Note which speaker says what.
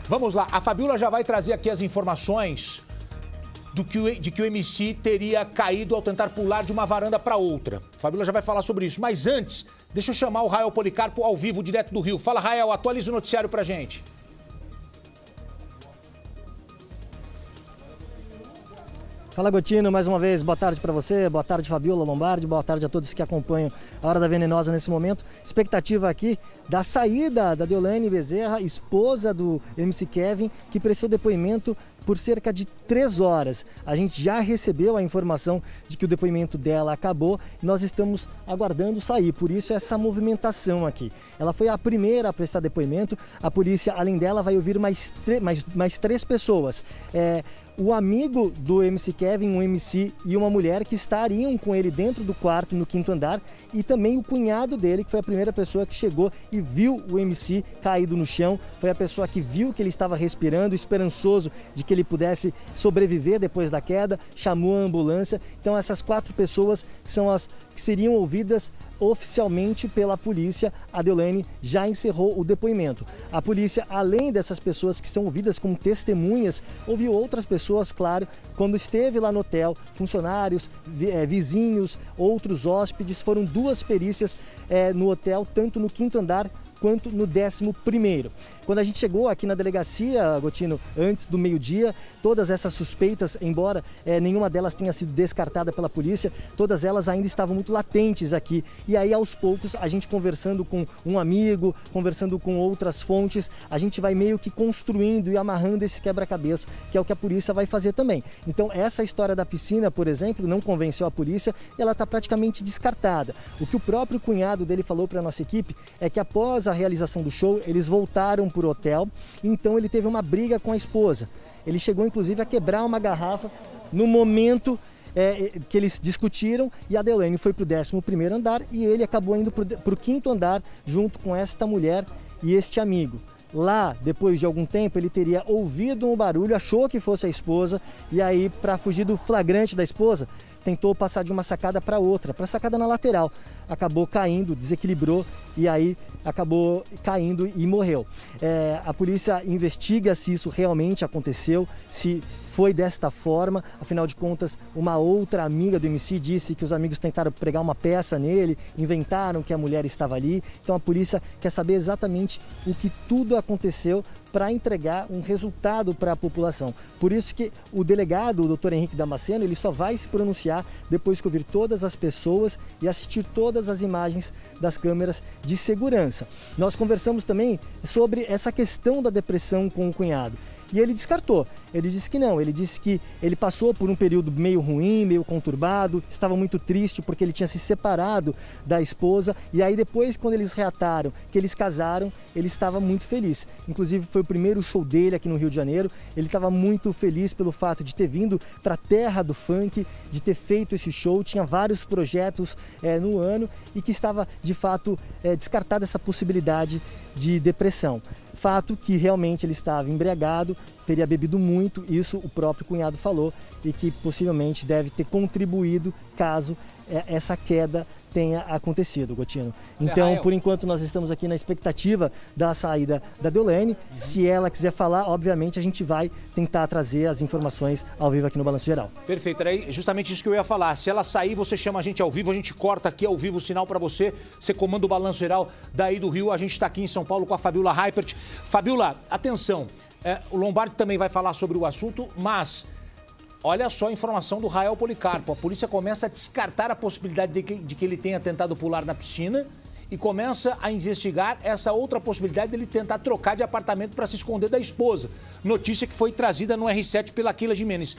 Speaker 1: Vamos lá, a Fabiola já vai trazer aqui as informações de que o MC teria caído ao tentar pular de uma varanda para outra. A Fabiola já vai falar sobre isso, mas antes, deixa eu chamar o Rael Policarpo ao vivo, direto do Rio. Fala, Rael, atualiza o noticiário pra gente.
Speaker 2: Fala, Gotino, mais uma vez, boa tarde para você, boa tarde, Fabiola Lombardi, boa tarde a todos que acompanham a Hora da Venenosa nesse momento. Expectativa aqui da saída da Deolane Bezerra, esposa do MC Kevin, que prestou depoimento por cerca de 3 horas. A gente já recebeu a informação de que o depoimento dela acabou e nós estamos aguardando sair, por isso essa movimentação aqui. Ela foi a primeira a prestar depoimento, a polícia, além dela, vai ouvir mais 3 pessoas. O amigo do MC Kevin, um MC e uma mulher que estariam com ele dentro do quarto no 5º andar, e também o cunhado dele, que foi a primeira pessoa que chegou e viu o MC caído no chão, foi a pessoa que viu que ele estava respirando, esperançoso de que ele pudesse sobreviver depois da queda, chamou a ambulância. Então essas 4 pessoas são as que seriam ouvidas oficialmente pela polícia. A Deolane já encerrou o depoimento. A polícia, além dessas pessoas que são ouvidas como testemunhas, ouviu outras pessoas, claro, quando esteve lá no hotel, funcionários, vizinhos, outros hóspedes. Foram 2 perícias no hotel, tanto no 5º andar quanto no 11º. Quando a gente chegou aqui na delegacia, Gotino, antes do meio-dia, todas essas suspeitas, embora nenhuma delas tenha sido descartada pela polícia, todas elas ainda estavam muito latentes aqui. E aí, aos poucos, a gente conversando com um amigo, conversando com outras fontes, a gente vai meio que construindo e amarrando esse quebra-cabeça, que é o que a polícia vai fazer também. Então, essa história da piscina, por exemplo, não convenceu a polícia, e ela está praticamente descartada. O que o próprio cunhado dele falou para a nossa equipe é que após a realização do show, eles voltaram para o hotel, então ele teve uma briga com a esposa. Ele chegou inclusive a quebrar uma garrafa no momento que eles discutiram, e a Deolane foi para o 11º andar e ele acabou indo para o 5º andar junto com esta mulher e este amigo. Lá, depois de algum tempo, ele teria ouvido um barulho, achou que fosse a esposa, e aí, para fugir do flagrante da esposa, tentou passar de uma sacada para outra, para a sacada na lateral. Acabou caindo, desequilibrou e aí acabou caindo e morreu. A polícia investiga se isso realmente aconteceu, se foi desta forma. Afinal de contas, uma outra amiga do MC disse que os amigos tentaram pregar uma peça nele, inventaram que a mulher estava ali. Então a polícia quer saber exatamente o que tudo aconteceu para entregar um resultado para a população. Por isso que o delegado, o Dr. Henrique Damasceno, ele só vai se pronunciar depois que ouvir todas as pessoas e assistir todas as imagens das câmeras de segurança. Nós conversamos também sobre essa questão da depressão com o cunhado. E ele descartou, ele disse que não, ele disse que ele passou por um período meio ruim, meio conturbado, estava muito triste porque ele tinha se separado da esposa, e aí depois, quando eles reataram que eles casaram, ele estava muito feliz. Inclusive foi o primeiro show dele aqui no Rio de Janeiro, ele estava muito feliz pelo fato de ter vindo para a terra do funk, de ter feito esse show, tinha vários projetos no ano, e que estava de fato descartada essa possibilidade de depressão. Fato que realmente ele estava embriagado, teria bebido muito, isso o próprio cunhado falou, e que possivelmente deve ter contribuído caso essa queda tenha acontecido, Gotino. Então, por enquanto, nós estamos aqui na expectativa da saída da Deolane. Se ela quiser falar, obviamente, a gente vai tentar trazer as informações ao vivo aqui no Balanço Geral.
Speaker 1: Perfeito, era justamente isso que eu ia falar. Se ela sair, você chama a gente ao vivo, a gente corta aqui ao vivo o sinal para você. Você comanda o Balanço Geral daí do Rio. A gente está aqui em São Paulo com a Fabiola Heipert. Fabiola, atenção, o Lombardi também vai falar sobre o assunto, mas olha só a informação do Rael Policarpo. A polícia começa a descartar a possibilidade de que ele tenha tentado pular na piscina e começa a investigar essa outra possibilidade dele tentar trocar de apartamento para se esconder da esposa. Notícia que foi trazida no R7 pela Keila Gimenez.